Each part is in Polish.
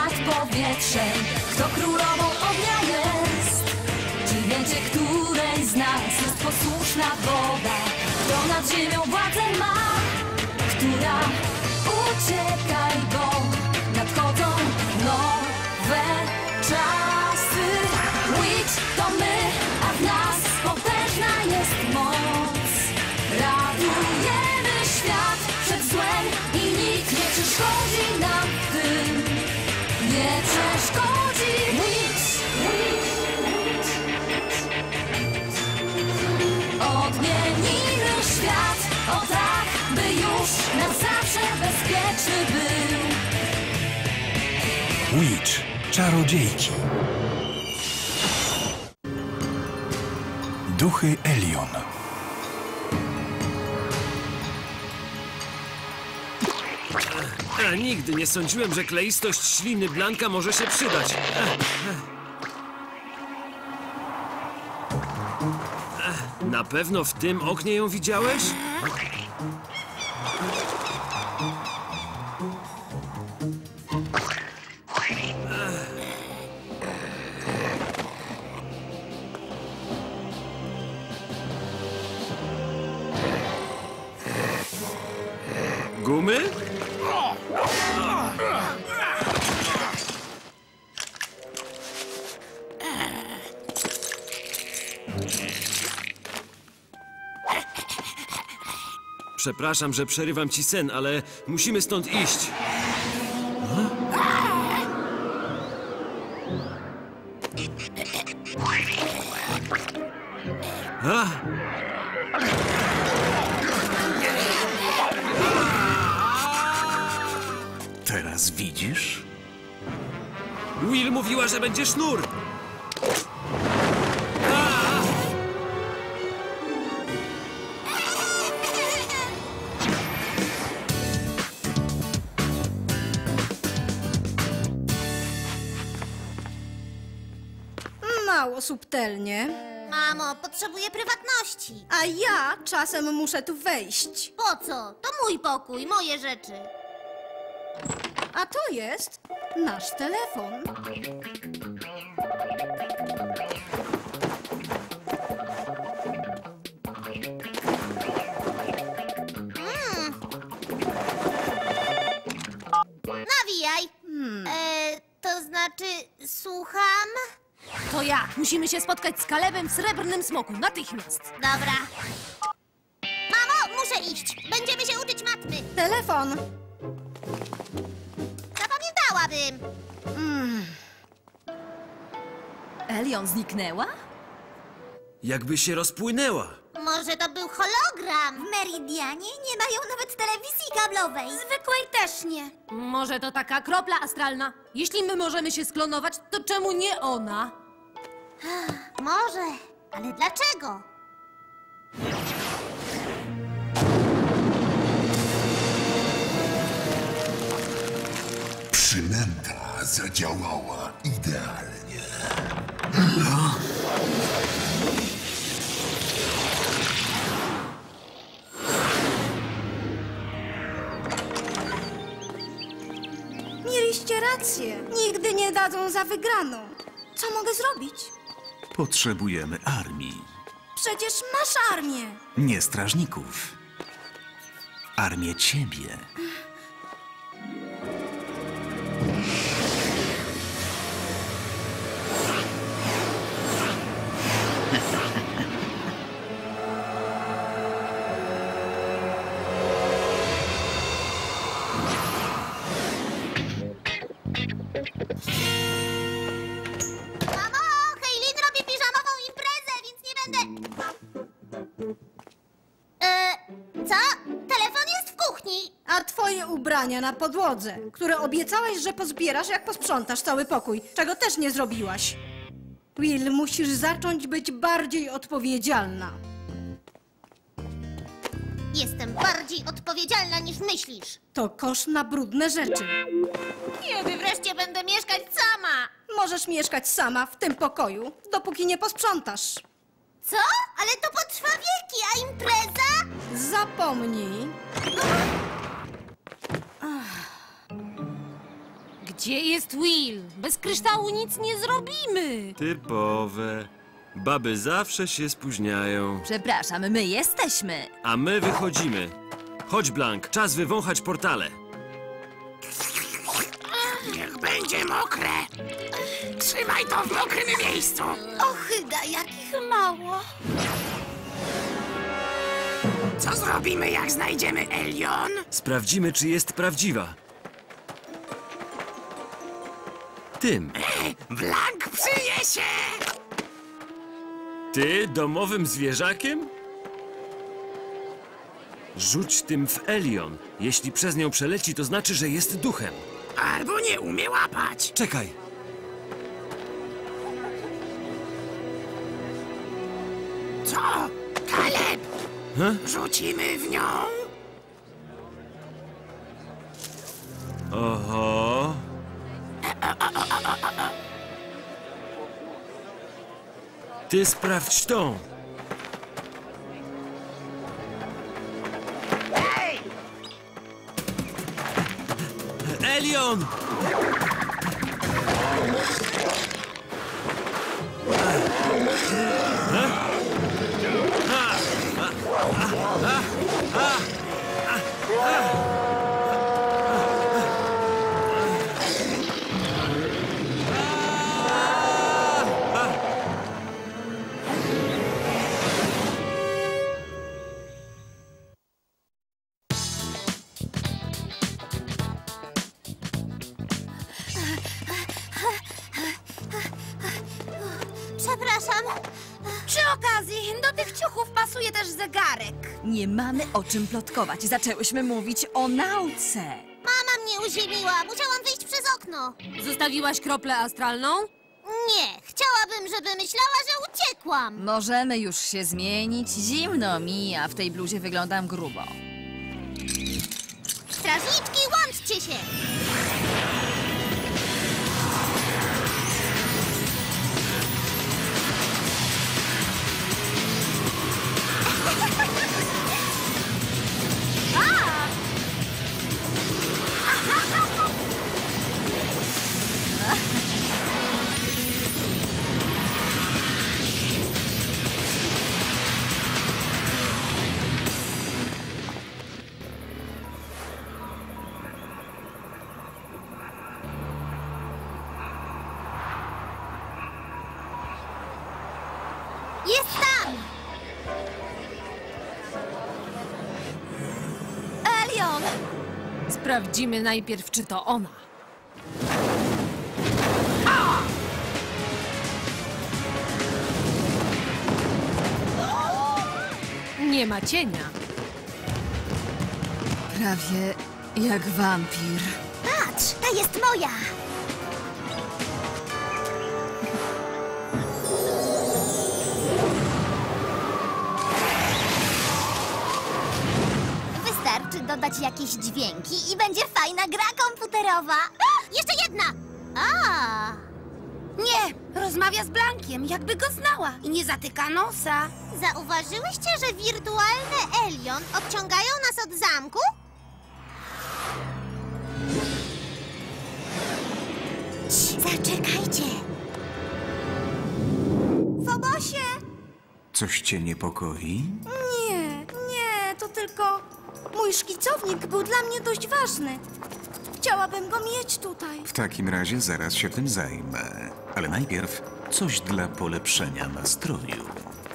nad powietrzem, kto królową ognia jest. Czy wiecie, której z nas jest posłuszna woda? Kto nad ziemią władzę ma? Która uciekaj, bo nadchodzą nowe czasy. Witch to my, a w nas potężna jest moc. Ratujemy świat przed złem i nikt nie przeszkodzi nam w tym. Nie przeszkodzi. Witch, witch, witch. Odmienimy świat, o tak, by już na zawsze bezpieczny był. Witch, czarodziejki. Duchy Elion. Nigdy nie sądziłem, że kleistość śliny Blanka może się przydać. Na pewno w tym oknie ją widziałeś? Gumy? Przepraszam, że przerywam ci sen, ale musimy stąd iść. A? Teraz widzisz? Will mówiła, że będzie sznur. Mało subtelnie. Mamo, potrzebuję prywatności. A ja czasem muszę tu wejść. Po co? To mój pokój, moje rzeczy. A to jest nasz telefon. Nawijaj. To znaczy, słucham? To ja. Musimy się spotkać z Kalebem w Srebrnym Smoku. Natychmiast. Dobra. Mamo, muszę iść. Będziemy się uczyć matmy. Telefon. Zapamiętałabym. Elion zniknęła? Jakby się rozpłynęła. Może to był hologram. W Meridianie nie mają nawet telewizji kablowej. Zwykłej też nie. Może to taka kropla astralna. Jeśli my możemy się sklonować, to czemu nie ona? Może, ale dlaczego? Przynęta zadziałała idealnie. Mieliście rację. Nigdy nie dadzą za wygraną. Co mogę zrobić? Potrzebujemy armii. Przecież masz armię. Nie strażników. Armię ciebie. Mamo, Hejlin robi piżamową imprezę, więc nie będę... Co? Telefon jest w kuchni. A twoje ubrania na podłodze, które obiecałeś, że pozbierasz, jak posprzątasz cały pokój, czego też nie zrobiłaś. Will, musisz zacząć być bardziej odpowiedzialna. Jestem bardziej odpowiedzialna niż myślisz. To kosz na brudne rzeczy. Kiedy wreszcie będę mieszkać sama? Możesz mieszkać sama w tym pokoju, dopóki nie posprzątasz. Co? Ale to potrwa wieki, a impreza? Zapomnij. Gdzie jest Will? Bez kryształu nic nie zrobimy. Typowe. Baby zawsze się spóźniają. Przepraszam, my jesteśmy. A my wychodzimy. Chodź, Blank, czas wywąchać portale. Niech będzie mokre. Trzymaj to w mokrym miejscu. Ochyda, jakich mało. Co zrobimy, jak znajdziemy Elion? Sprawdzimy, czy jest prawdziwa. Tym. Blank przyniesie! Ty domowym zwierzakiem? Rzuć tym w Elion. Jeśli przez nią przeleci, to znaczy, że jest duchem. Albo nie umie łapać. Czekaj. Co? Kaleb! Huh? Rzucimy w nią? Oho. Ty sprawdź tą. Elion! Przepraszam. Przy okazji, do tych ciuchów pasuje też zegarek. Nie mamy o czym plotkować. Zaczęłyśmy mówić o nauce. Mama mnie uziemiła. Musiałam wyjść przez okno. Zostawiłaś kroplę astralną? Nie, chciałabym, żeby myślała, że uciekłam. Możemy już się zmienić. Zimno mi, a w tej bluzie wyglądam grubo. Strażniczki, łączcie się! Jest tam! Elion! Sprawdzimy najpierw, czy to ona. Nie ma cienia. Prawie jak wampir. Patrz, ta jest moja! Wystarczy dodać jakieś dźwięki i będzie fajna gra komputerowa. Jeszcze jedna! Nie, rozmawia z Blankiem, jakby go znała i nie zatyka nosa. Zauważyłyście, że wirtualne Elion odciągają nas od zamku? Zaczekajcie. Fobosie! Coś cię niepokoi? Nie, to tylko mój szkicownik był dla mnie dość ważny. Chciałabym go mieć tutaj. W takim razie zaraz się tym zajmę. Ale najpierw coś dla polepszenia nastroju.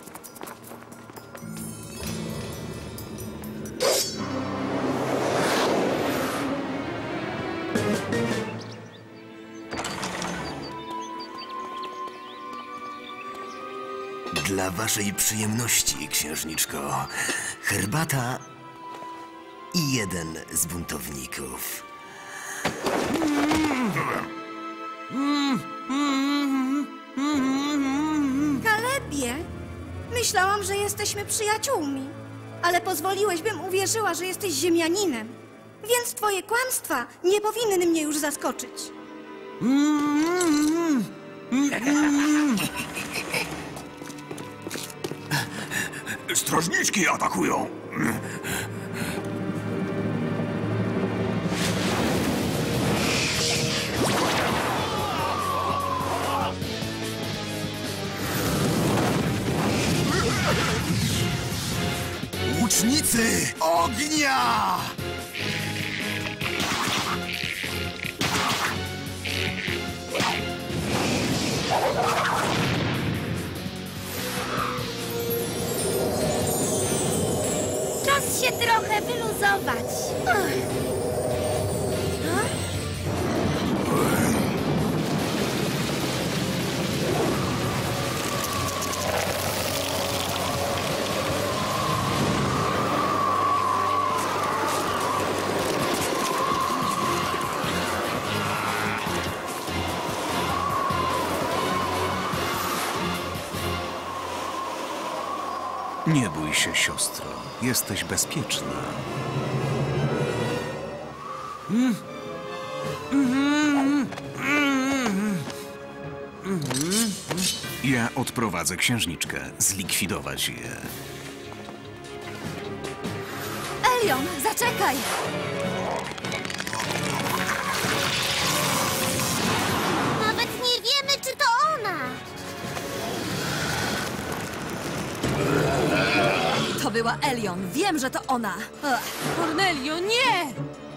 Dla waszej przyjemności, księżniczko, herbata i jeden z buntowników. Kalebie, myślałam, że jesteśmy przyjaciółmi, ale pozwoliłeś, bym uwierzyła, że jesteś ziemianinem. Więc twoje kłamstwa nie powinny mnie już zaskoczyć. Strażniczki atakują! Łucznicy ognia! Czas się trochę wyluzować. Nie bój się, siostro. Jesteś bezpieczna. Ja odprowadzę księżniczkę. Zlikwidować je. Elion, zaczekaj! Nawet nie wiemy, czy to ona. To była Elion. Wiem, że to ona. Cornelio, nie!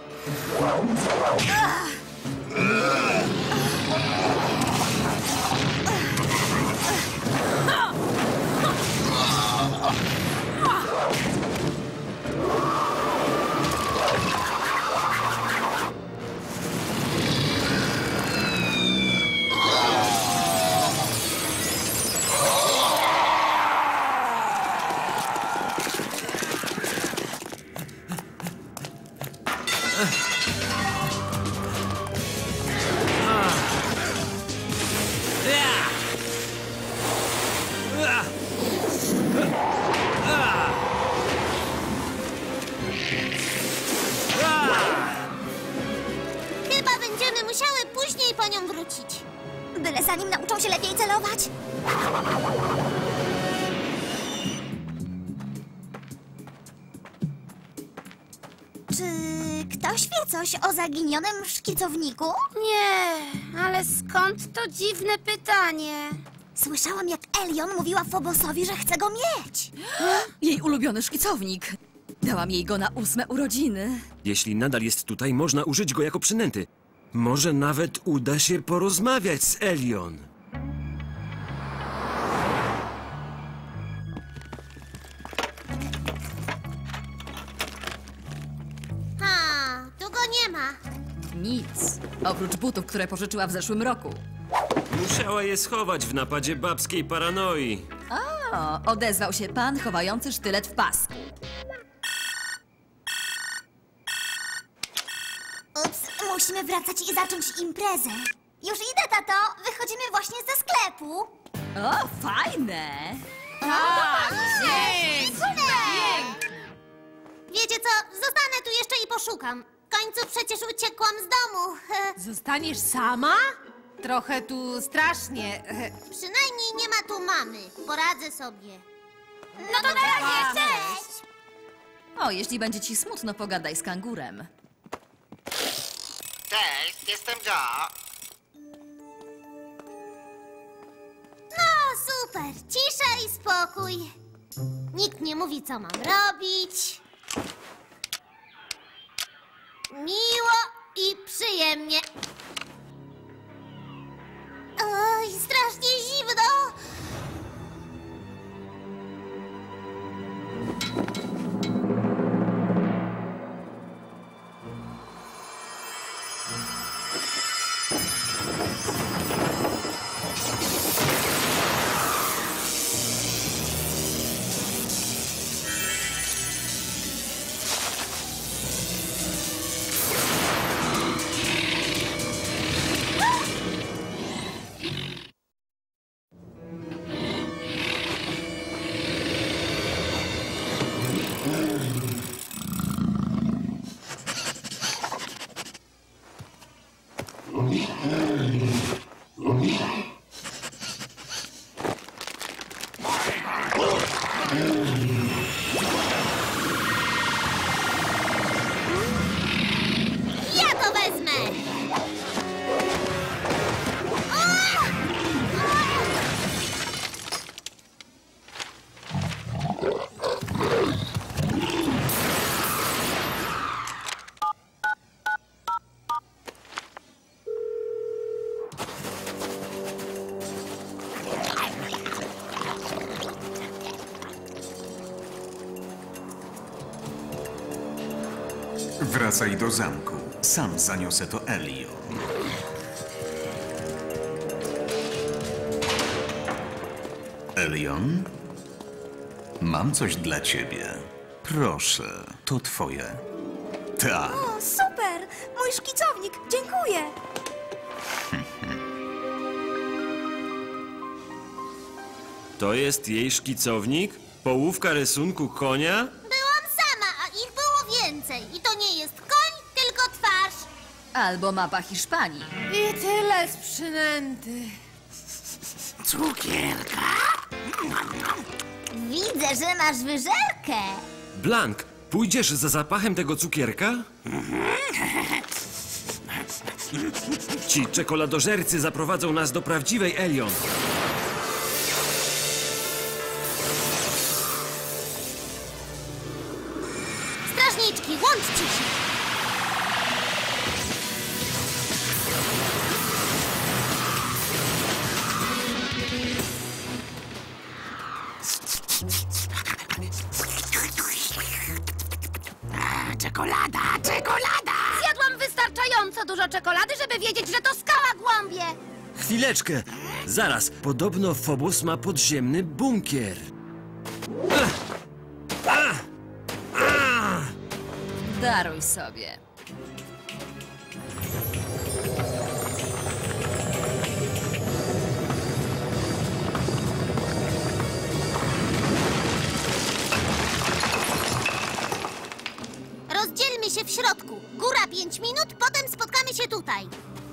Chyba będziemy musiały później po nią wrócić. Byle zanim nauczą się lepiej celować. Czy ktoś wie coś o zaginionym szkicowniku? Nie, ale skąd to dziwne pytanie? Słyszałam, jak Elion mówiła Fobosowi, że chce go mieć. Jej ulubiony szkicownik. Dałam jej go na 8 urodziny. Jeśli nadal jest tutaj, można użyć go jako przynęty. Może nawet uda się porozmawiać z Elion. Tu go nie ma. Nic. Oprócz butów, które pożyczyła w zeszłym roku. Musiała je schować w napadzie babskiej paranoi. O, odezwał się pan chowający sztylet w pasku. Ups, musimy wracać i zacząć imprezę. Już idę, tato. Wychodzimy właśnie ze sklepu. O, fajne! Wiecie co? Zostanę tu jeszcze i poszukam. W końcu przecież uciekłam z domu. Zostaniesz sama? Trochę tu strasznie. Przynajmniej nie ma tu mamy. Poradzę sobie. No to na razie, cześć! O, jeśli będzie ci smutno, pogadaj z kangurem. Cześć, jestem Joe. No, super. Cisza i spokój. Nikt nie mówi, co mam robić. Miło i przyjemnie. Oj, strasznie zimno. Ja to wezmę! Wracaj do zamku. Sam zaniosę to Elion. Elion? Mam coś dla ciebie. Proszę, to twoje. Tak. O, super! Mój szkicownik, dziękuję! To jest jej szkicownik? Połówka rysunku konia? Byłam sama, a ich było więcej. I to nie jest koń, tylko twarz. Albo mapa Hiszpanii. I tyle z przynęty. Cukierka? Widzę, że masz wyżerkę. Blank, pójdziesz za zapachem tego cukierka? Ci czekoladożercy zaprowadzą nas do prawdziwej Elion. Strażniczki, łączcie się. Czekolada, czekolada! Zjadłam wystarczająco dużo czekolady, żeby wiedzieć, że to skała głąbie. Chwileczkę. Zaraz, podobno Phobos ma podziemny bunkier. Daruj sobie. Rozdzielmy się w środku. Góra 5 minut, potem spotkamy się tutaj.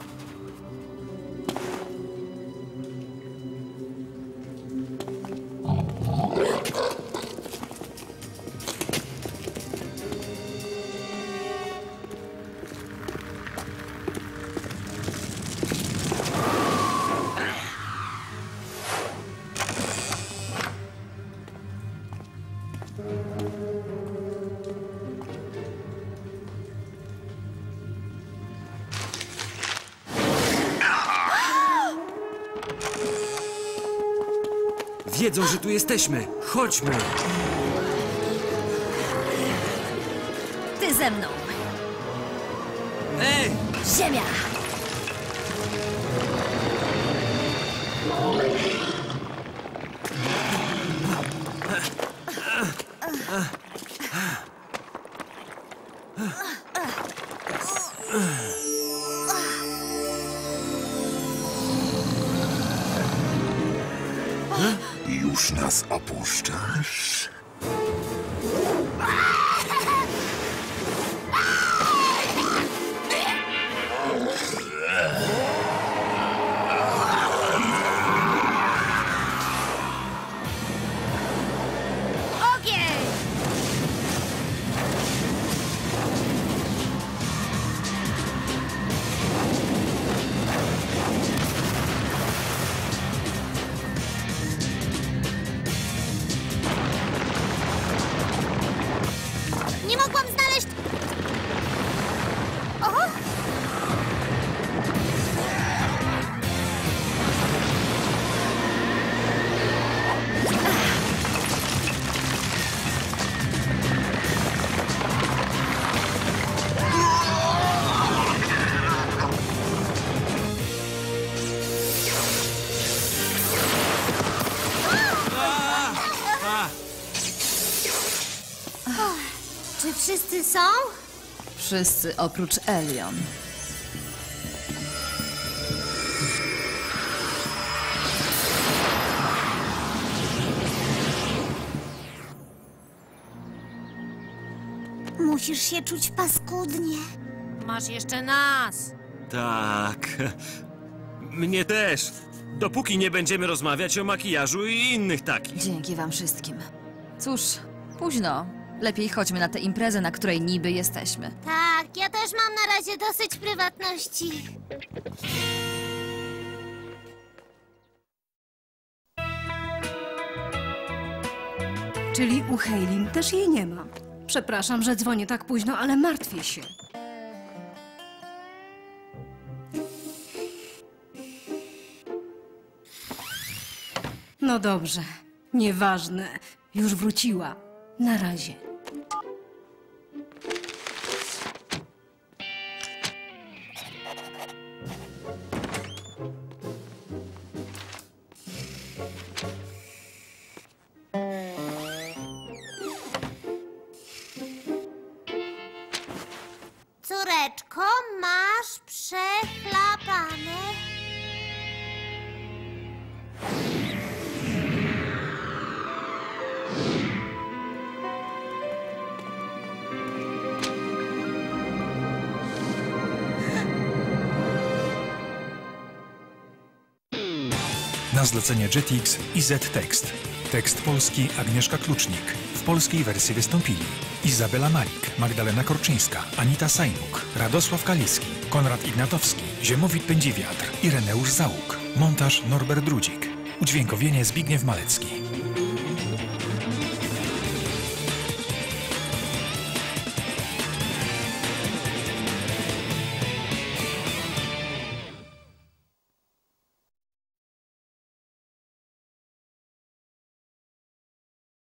Wiedzą, że tu jesteśmy. Chodźmy. Ty ze mną. Ej! Ziemia! Już nas opuszczasz? Nie mogłam znaleźć... O! Czy wszyscy są? Wszyscy oprócz Elion. Musisz się czuć paskudnie. Masz jeszcze nas. Tak. Mnie też. Dopóki nie będziemy rozmawiać o makijażu i innych takich. Dzięki wam wszystkim. Cóż, późno. Lepiej chodźmy na tę imprezę, na której niby jesteśmy. Tak, ja też mam na razie dosyć prywatności. Czyli u Haylin też jej nie ma. Przepraszam, że dzwonię tak późno, ale martwię się. No dobrze, nieważne. Już wróciła. Na razie. Na zlecenie Jetix i Z-Tekst. Tekst polski Agnieszka Klucznik. W polskiej wersji wystąpili Izabela Malik, Magdalena Korczyńska, Anita Sajnuk, Radosław Kaliski, Konrad Ignatowski, Ziemowit Pędziwiatr, Ireneusz Załuk. Montaż Norbert Drudzik. Udźwiękowienie Zbigniew Malecki.